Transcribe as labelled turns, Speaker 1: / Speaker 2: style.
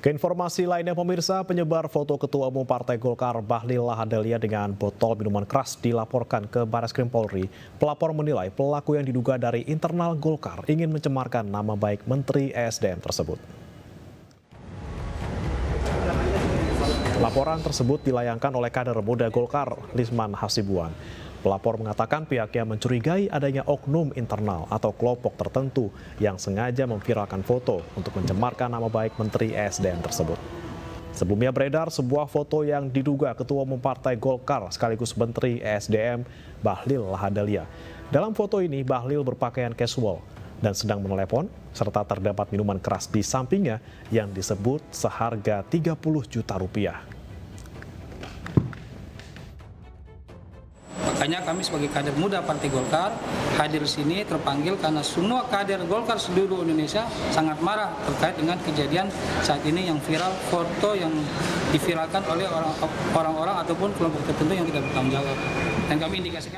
Speaker 1: Keinformasi lainnya pemirsa, penyebar foto Ketua Umum Partai Golkar Bahlil Lahadalia dengan botol minuman keras dilaporkan ke Barreskrim Polri. Pelapor menilai pelaku yang diduga dari internal Golkar ingin mencemarkan nama baik Menteri ESDM tersebut. Laporan tersebut dilayangkan oleh kader muda Golkar, Lisman Hasibuan. Pelapor mengatakan pihaknya mencurigai adanya oknum internal atau kelompok tertentu yang sengaja memviralkan foto untuk mencemarkan nama baik Menteri ESDM tersebut. Sebelumnya beredar sebuah foto yang diduga Ketua Umum Partai Golkar sekaligus Menteri ESDM Bahlil Lahadalia. Dalam foto ini Bahlil berpakaian casual dan sedang menelepon serta terdapat minuman keras di sampingnya yang disebut seharga 30 juta rupiah.
Speaker 2: Makanya kami sebagai kader muda Partai Golkar hadir di sini terpanggil karena semua kader Golkar seluruh Indonesia sangat marah terkait dengan kejadian saat ini yang viral, foto yang diviralkan oleh orang-orang ataupun kelompok tertentu yang tidak bertanggung jawab. Dan kami indikasikan